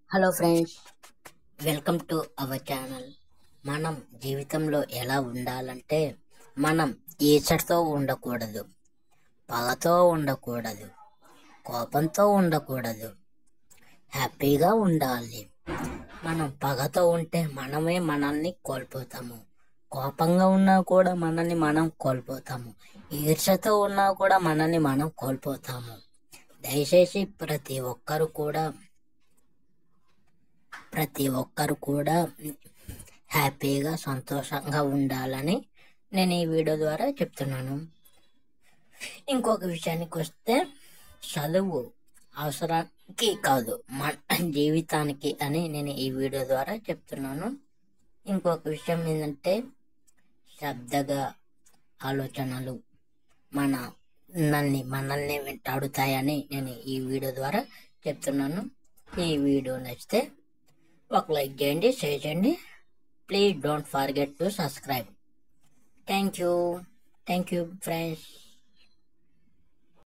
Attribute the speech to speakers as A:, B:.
A: Hello friends, welcome to our channel. మనం జీవితంలో ఎలా ఉండాలంటే మనం ఈర్ష్యతో ఉండకూడదు, పగతో ఉండకూడదు, కోపంతో ఉండకూడదు, హ్యాపీగా ఉండాలి. మనం పగతో ఉంటే మనమే మనల్ని కోల్పోతాము, కోపంగా ఉన్నా కూడా మనల్ని మనం కోల్పోతాము, ఈర్ష్యతో ఉన్నా కూడా మనల్ని మనం కోల్పోతాము. దయచేసి ప్రతి ఒక్కరు కూడా హ్యాపీగా సంతోషంగా ఉండాలని నేను ఈ వీడియో ద్వారా చెప్తున్నాను. ఇంకొక విషయానికి వస్తే, చదువు అవసరానికి కాదు, మన జీవితానికి అని నేను ఈ వీడియో ద్వారా చెప్తున్నాను. ఇంకొక విషయం ఏంటంటే, శబ్దగా ఆలోచనలు మనల్ని వెంటాడుతాయని నేను ఈ వీడియో ద్వారా చెప్తున్నాను. ఈ వీడియో నచ్చితే ఒక లైక్ చేయండి, షేర్ చేయండి. Please don't forget to subscribe. Thank you friends.